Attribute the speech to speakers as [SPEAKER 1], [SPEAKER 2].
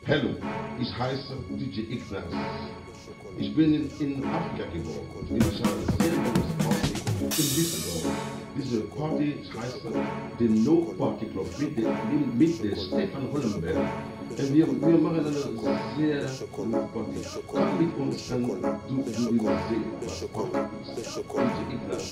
[SPEAKER 1] Hallo, ich heiße DJ Ignaz. Ich bin in Afrika geboren. Ich habe sehr große Party in Düsseldorf. Diese Party heißt den No Party Club mit der Stefan Hollenberg. Und wir machen eine sehr gute Party. Komm mit uns und du wirst sehen, was Party ist. DJ Ignaz.